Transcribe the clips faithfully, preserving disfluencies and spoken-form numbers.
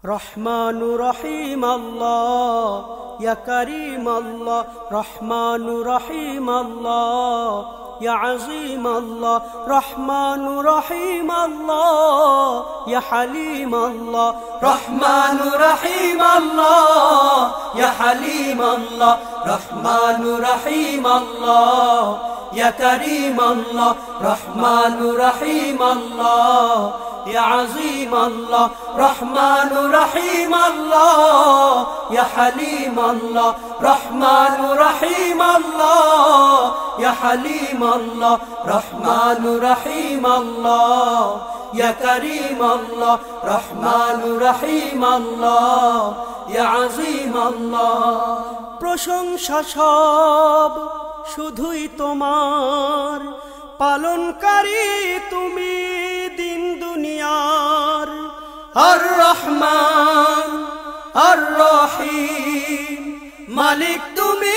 رحمن رحيم الله يا كريم الله رحمن رحيم الله يا عظيم الله رحمن رحيم الله يا حليم الله رحمن رحيم الله يا حليم الله رحمن رحيم الله يا كريم الله رحمن رحيم الله يا عظيم الله رحمن رحيم الله يا حليم الله رحمن رحيم الله يا حليم الله رحمن رحيم الله يا كريم الله رحمن رحيم الله يا عظيم الله প্রশংসা সব শুধুই তোমার পালনকারী তুমি দিন দুনিয়ার আর রহমান আর রহিম মালিক তুমি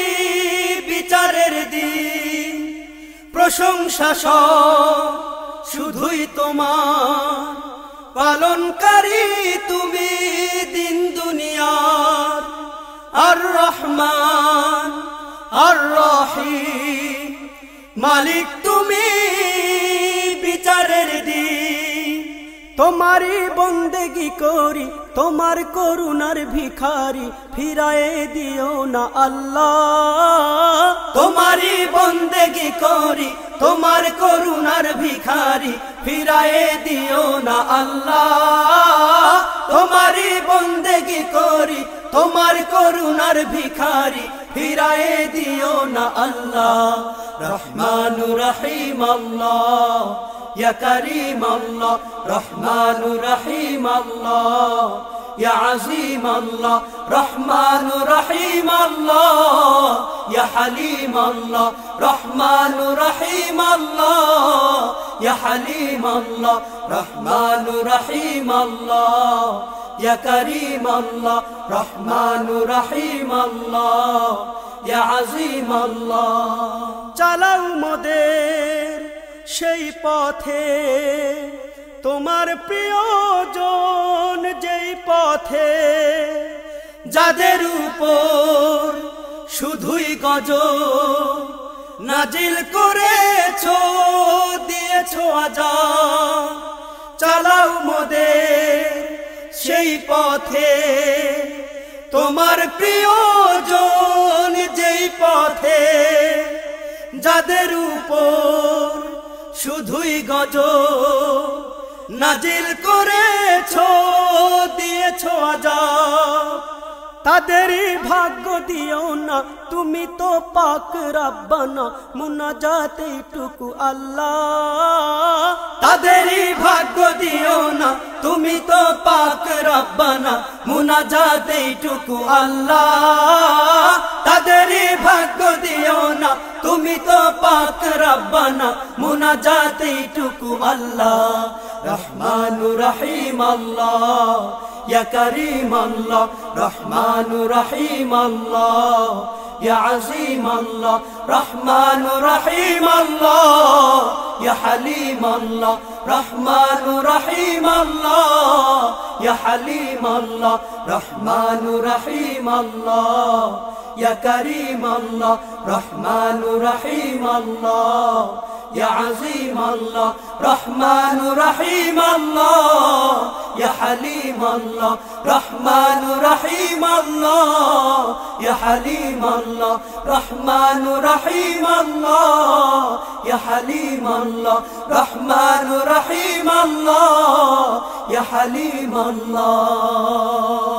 বিচারের দিন প্রশংসা সব শুধুই তোমার পালনকারী তুমি দিন দুনিয়ার আর রহমান আর রহিম মালিক তুমি বিচারের দিন তোমারই বন্দেগি করি তোমার করুণার ভিখারি ফিরায়ে দিও না আল্লাহ তোমারই বন্দেগি করি তোমার করুণার ভিখারি ফিরায়ে দিও না আল্লাহ তোমারই বন্দেগি করি তোমার করুণার ভিখারি ফিরায়ে দিও না আল্লাহ রহমান রহিম আল্লাহ يا كريم الله رحمن رحيم الله يا عظيم الله رحمن رحيم الله يا حليم الله رحمن رحيم الله يا حليم الله رحمن رحيم الله يا كريم الله رحمن رحيم الله يا عظيم الله চালাও মোদের সেই পথে তোমার প্রিয়জন যেই পথে যাদের উপর শুধুই গজব নাজিল করেছো দিয়েছো আযাব চালাও মোদের সেই পথে তোমার প্রিয়জন যেই পথে যাদের উপর শুধুই গজব নাজিল করেছো দিয়েছো আযাব তাদেরই ভাগ্য দিও না তুমি তো পাক রব্বানা মুনাজাতে টুকু আল্লাহ তাদেরই ভাগ্য দিও না তুমি তো পাক রব্বানা মুনাজাতে টুকু আল্লাহ তাদেরই ভাগ্য দিও না তুমি তো পাক রব্বানা মুনাজাতে টুকু আল্লাহ রহমান রহিম আল্লাহ يا كريم الله رحمن رحيم الله يا عظيم الله رحمن رحيم الله يا حليم الله رحمن رحيم الله يا حليم الله رحمن رحيم الله يا كريم الله رحمن رحيم الله يا عظيم الله رحمن رحيم الله يا حليم الله رحمن رحيم الله يا حليم الله رحمن رحيم الله يا حليم الله رحمن رحيم الله يا حليم الله